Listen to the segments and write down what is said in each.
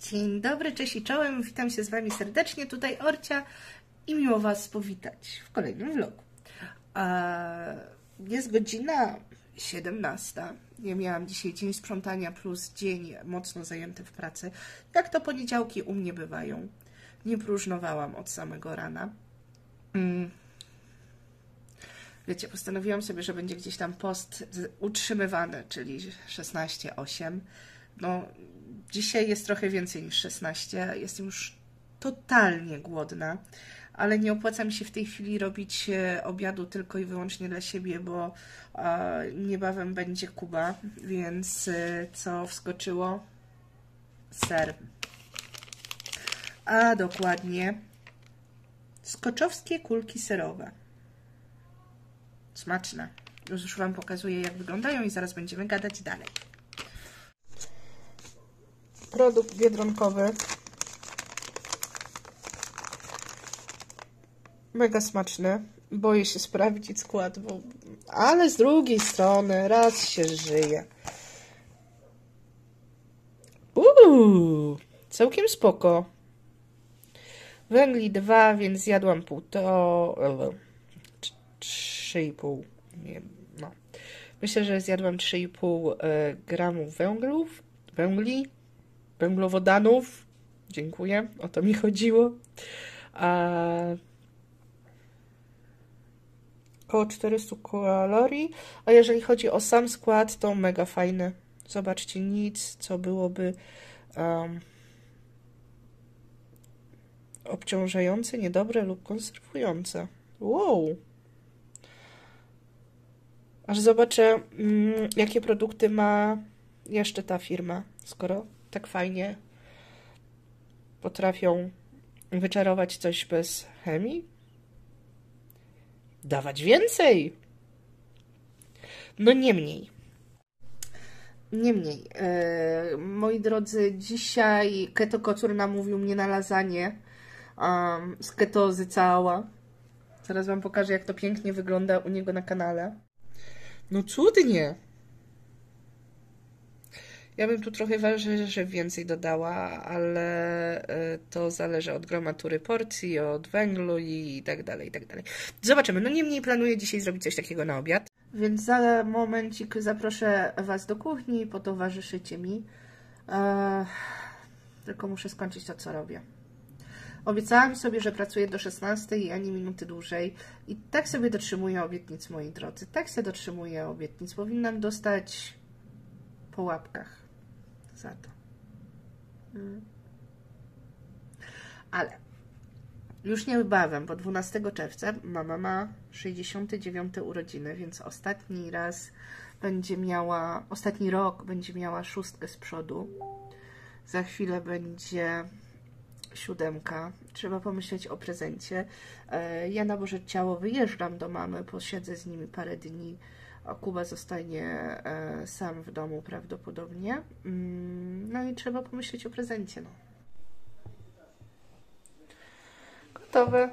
Dzień dobry, cześć i czołem, witam się z Wami serdecznie, tutaj Orcia i miło Was powitać w kolejnym vlogu. Jest godzina 17. Ja miałam dzisiaj dzień sprzątania plus dzień mocno zajęty w pracy. Jak to poniedziałki u mnie bywają. Nie próżnowałam od samego rana. Wiecie, postanowiłam sobie, że będzie gdzieś tam post utrzymywany, czyli 16:08. No, dzisiaj jest trochę więcej niż 16. Jestem już totalnie głodna, ale nie opłaca mi się w tej chwili robić obiadu tylko i wyłącznie dla siebie, bo niebawem będzie Kuba, więc co wskoczyło? Ser. A dokładnie skoczowskie kulki serowe. Smaczne. Już Wam pokazuję, jak wyglądają i zaraz będziemy gadać dalej. Produkt biedronkowy. Mega smaczny. Boję się sprawdzić skład, ale z drugiej strony raz się żyje. Całkiem spoko. Węgli 2, więc zjadłam 3,5. No. Myślę, że zjadłam 3,5 gramów węglowodanów. Dziękuję, o to mi chodziło. Około 400 kalorii. A jeżeli chodzi o sam skład, to mega fajny. Zobaczcie, nic, co byłoby obciążające, niedobre lub konserwujące. Wow! Aż zobaczę, jakie produkty ma jeszcze ta firma, skoro tak fajnie potrafią wyczarować coś bez chemii. Dawać więcej! No niemniej, moi drodzy, dzisiaj Keto Kocur namówił mnie na lasagne z ketozy cała. Zaraz Wam pokażę, jak to pięknie wygląda u niego na kanale. No cudnie! Ja bym tu trochę warzyw więcej dodała, ale to zależy od gramatury porcji, od węglu i tak dalej, i tak dalej. Zobaczymy. No niemniej planuję dzisiaj zrobić coś takiego na obiad. Więc za momencik zaproszę Was do kuchni, potowarzyszycie mi. Tylko muszę skończyć to, co robię. Obiecałam sobie, że pracuję do 16 i ani minuty dłużej. I tak sobie dotrzymuję obietnic, moi drodzy. Tak sobie dotrzymuję obietnic. Powinnam dostać po łapkach za to. Ale już niebawem, bo 12 czerwca mama ma 69 urodziny, więc ostatni rok będzie miała 6 z przodu. Za chwilę będzie 7. Trzeba pomyśleć o prezencie. Ja na Boże Ciało wyjeżdżam do mamy, posiedzę z nimi parę dni, a Kuba zostanie sam w domu prawdopodobnie. No i trzeba pomyśleć o prezencie. No. Gotowe.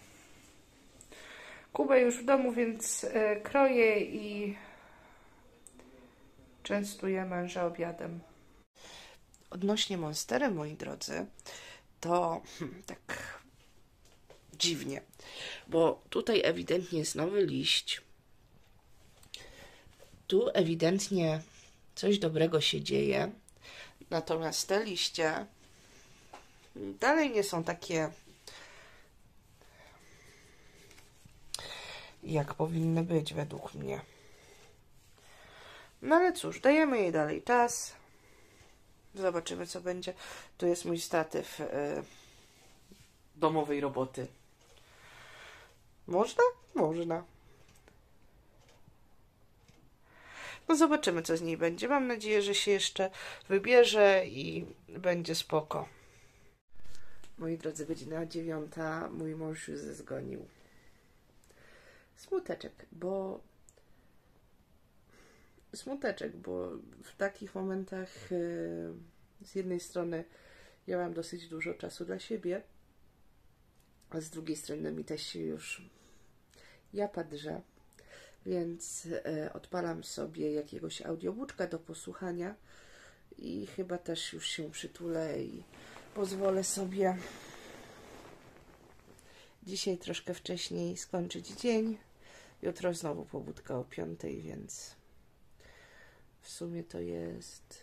Kuba już w domu, więc kroję i częstuję męża obiadem. Odnośnie Monstery, moi drodzy, to tak dziwnie, bo tutaj ewidentnie jest nowy liść. Tu ewidentnie coś dobrego się dzieje, natomiast te liście dalej nie są takie, jak powinny być według mnie. No ale cóż, dajemy jej dalej czas. Zobaczymy, co będzie. Tu jest mój statyw domowej roboty. Można? Można. No zobaczymy, co z niej będzie. Mam nadzieję, że się jeszcze wybierze i będzie spoko. Moi drodzy, godzina 9. Mój mąż już zgonił. Smuteczek, bo w takich momentach z jednej strony ja mam dosyć dużo czasu dla siebie, a z drugiej strony mi też się już japa drze, więc odpalam sobie jakiegoś audiobooka do posłuchania i chyba też już się przytulę i pozwolę sobie dzisiaj troszkę wcześniej skończyć dzień. Jutro znowu pobudka o 5, więc w sumie to jest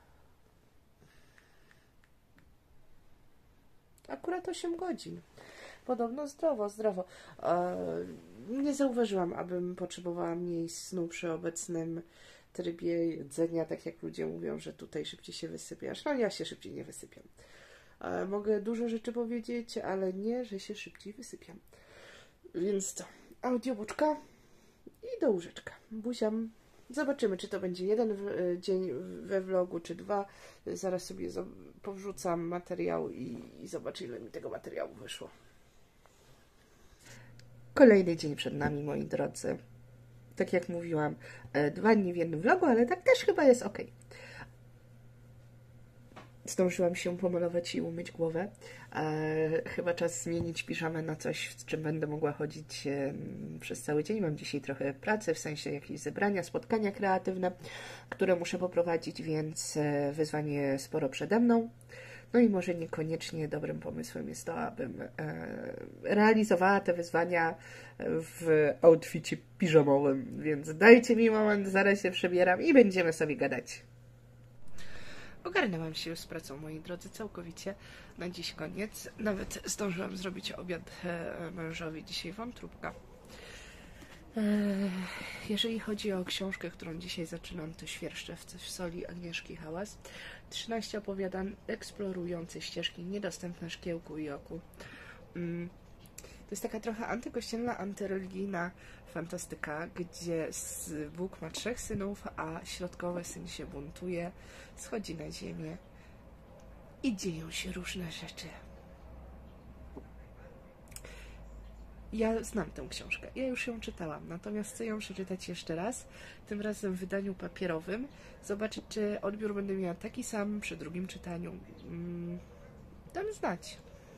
akurat 8 godzin. Podobno zdrowo. Nie zauważyłam, abym potrzebowała mniej snu przy obecnym trybie jedzenia, tak jak ludzie mówią, że tutaj szybciej się wysypiasz. No ja się szybciej nie wysypiam. Mogę dużo rzeczy powiedzieć, ale nie, że się szybciej wysypiam. Więc co? Audiobuczka i do łóżeczka. Buziam. Zobaczymy, czy to będzie jeden dzień we vlogu, czy 2. Zaraz sobie powrzucam materiał i zobaczę, ile mi tego materiału wyszło. Kolejny dzień przed nami, moi drodzy. Tak jak mówiłam, 2 dni w jednym vlogu, ale tak też chyba jest ok. Zdążyłam się pomalować i umyć głowę. Chyba czas zmienić piżamę na coś, w czym będę mogła chodzić przez cały dzień. Mam dzisiaj trochę pracy, w sensie jakieś zebrania, spotkania kreatywne, które muszę poprowadzić, więc wyzwanie sporo przede mną. No i może niekoniecznie dobrym pomysłem jest to, abym realizowała te wyzwania w outficie piżamowym. Więc dajcie mi moment, zaraz się przebieram i będziemy sobie gadać. Ogarnęłam się już z pracą, moi drodzy, całkowicie. Na dziś koniec. Nawet zdążyłam zrobić obiad mężowi. Dzisiaj wątróbka. Jeżeli chodzi o książkę, którą dzisiaj zaczynam, to Świerszcze w soli Agnieszki Hałas. 13 opowiadań eksplorujących ścieżki niedostępne szkiełku i oku. To jest taka trochę antykościelna, antyreligijna fantastyka, gdzie Bóg ma 3 synów, a środkowy syn się buntuje, schodzi na ziemię i dzieją się różne rzeczy. Ja znam tę książkę, ja już ją czytałam, natomiast chcę ją przeczytać jeszcze raz, tym razem w wydaniu papierowym, zobaczyć, czy odbiór będę miała taki sam przy drugim czytaniu. Dam znać.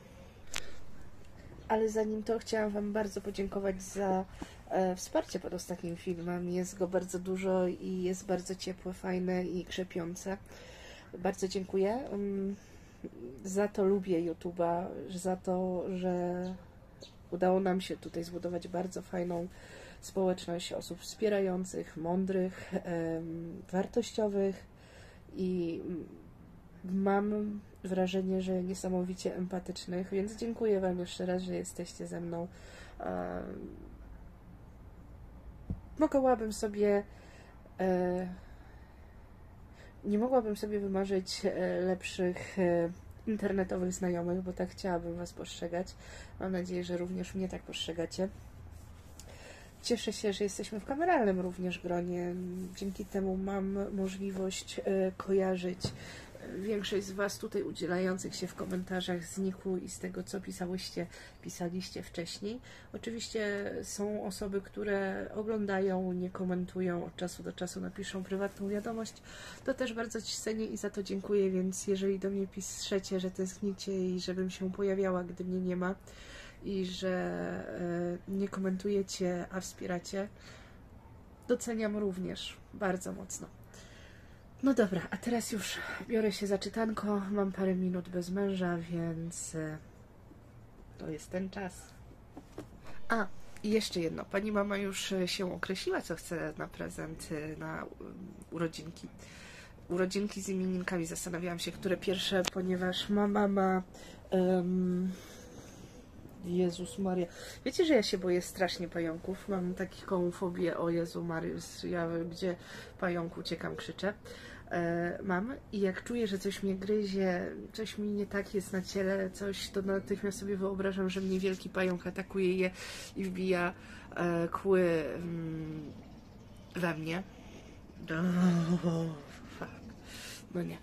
Ale zanim to chciałam Wam bardzo podziękować za wsparcie pod ostatnim filmem. Jest go bardzo dużo i jest bardzo ciepłe, fajne i krzepiące. Bardzo dziękuję. Za to lubię YouTube'a, za to, że udało nam się tutaj zbudować bardzo fajną społeczność osób wspierających, mądrych, wartościowych i mam wrażenie, że niesamowicie empatycznych, więc dziękuję Wam jeszcze raz, że jesteście ze mną. Nie mogłabym sobie wymarzyć lepszych internetowych znajomych, bo tak chciałabym Was postrzegać. Mam nadzieję, że również mnie tak postrzegacie. Cieszę się, że jesteśmy w kameralnym również gronie. Dzięki temu mam możliwość kojarzyć większość z Was tutaj udzielających się w komentarzach z niku i z tego, co pisaliście wcześniej. Oczywiście są osoby, które oglądają, nie komentują, od czasu do czasu napiszą prywatną wiadomość. To też bardzo Ci cenię i za to dziękuję, więc jeżeli do mnie piszecie, że tęsknicie i żebym się pojawiała, gdy mnie nie ma i że nie komentujecie, a wspieracie, doceniam również bardzo mocno. No dobra, a teraz już biorę się za czytanko. Mam parę minut bez męża, więc to jest ten czas. A, i jeszcze jedno. Pani mama już się określiła, co chce na prezent na urodzinki. Urodzinki z imieninkami. Zastanawiałam się, które pierwsze, ponieważ mama ma... Jezus Maria. Wiecie, że ja się boję strasznie pająków. Mam taką fobię, o Jezu Mariusz, ja gdzie pająk uciekam, krzyczę. Mam i jak czuję, że coś mnie gryzie, coś mi nie tak jest na ciele, coś, to natychmiast sobie wyobrażam, że mnie wielki pająk atakuje je i wbija kły we mnie. Fuck. No nie.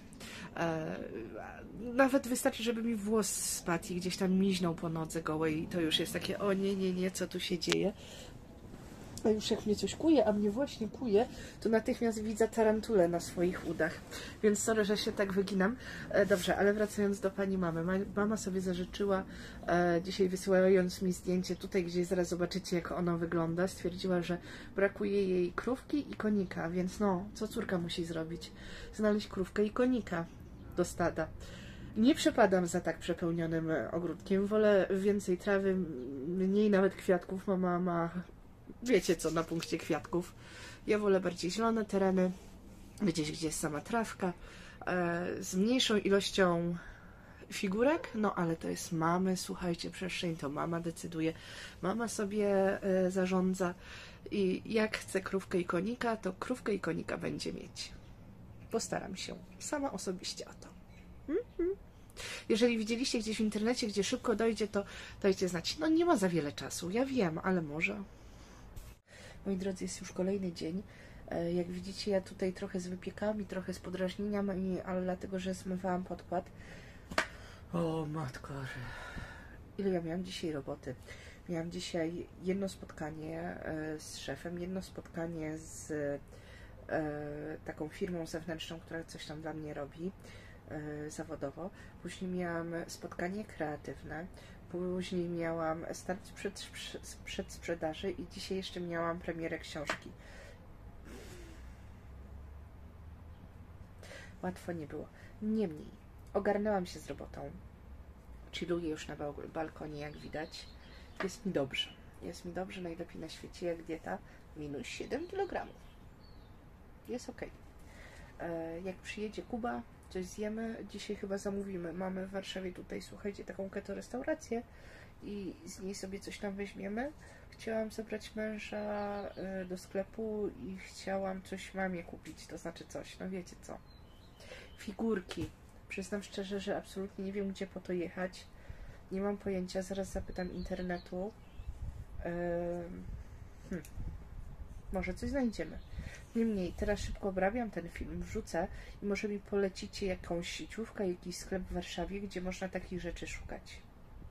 Nawet wystarczy, żeby mi włos spadł i gdzieś tam miźnął po nodze gołej i to już jest takie, o nie, co tu się dzieje. A już jak mnie coś kuje, a mnie właśnie kuje, to natychmiast widzę tarantulę na swoich udach. Więc sorry, że się tak wyginam. Dobrze, ale wracając do pani mamy. Mama sobie zażyczyła, dzisiaj wysyłając mi zdjęcie tutaj, gdzie zaraz zobaczycie, jak ono wygląda, stwierdziła, że brakuje jej krówki i konika, więc no, co córka musi zrobić? Znaleźć krówkę i konika do stada. Nie przepadam za tak przepełnionym ogródkiem. Wolę więcej trawy, mniej nawet kwiatków. Mama ma, wiecie co, na punkcie kwiatków. Ja wolę bardziej zielone tereny, gdzieś, gdzie jest sama trawka, z mniejszą ilością figurek, no ale to jest mamy, słuchajcie, przestrzeń to mama decyduje, mama sobie zarządza i jak chce krówkę i konika, to krówkę i konika będzie mieć. Postaram się sama osobiście o to. Jeżeli widzieliście gdzieś w internecie, gdzie szybko dojdzie, to dajcie znać. No nie ma za wiele czasu, ja wiem, ale może. Moi drodzy, jest już kolejny dzień. Jak widzicie, ja tutaj trochę z wypiekami, trochę z podrażnieniami, ale dlatego, że zmywałam podkład. O matko, ile ja miałam dzisiaj roboty. Miałam dzisiaj jedno spotkanie z szefem, jedno spotkanie z taką firmą zewnętrzną, która coś tam dla mnie robi zawodowo. Później miałam spotkanie kreatywne. Później miałam start przedsprzedaży i dzisiaj jeszcze miałam premierę książki. Łatwo nie było. Niemniej, ogarnęłam się z robotą. Chilluję już na balkonie, jak widać. Jest mi dobrze. Jest mi dobrze, najlepiej na świecie, jak dieta. Minus 7 kg. Jest ok. Jak przyjedzie Kuba, coś zjemy. Dzisiaj chyba zamówimy. Mamy w Warszawie tutaj, słuchajcie, taką keto restaurację i z niej sobie coś tam weźmiemy. Chciałam zabrać męża do sklepu i chciałam coś mamie kupić, to znaczy coś, no wiecie co. Figurki. Przyznam szczerze, że absolutnie nie wiem, gdzie po to jechać. Nie mam pojęcia, zaraz zapytam internetu. Może coś znajdziemy. Niemniej, teraz szybko obrabiam ten film, wrzucę i może mi polecicie jakąś sieciówkę, jakiś sklep w Warszawie, gdzie można takich rzeczy szukać.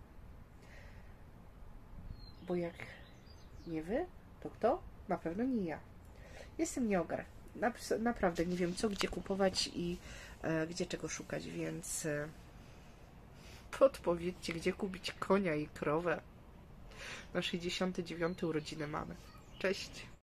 Bo jak nie wy, to kto? Na pewno nie ja. Jestem nieogar. Naprawdę nie wiem, co gdzie kupować i gdzie czego szukać, więc podpowiedzcie, gdzie kupić konia i krowę na 69. urodziny mamy. Cześć!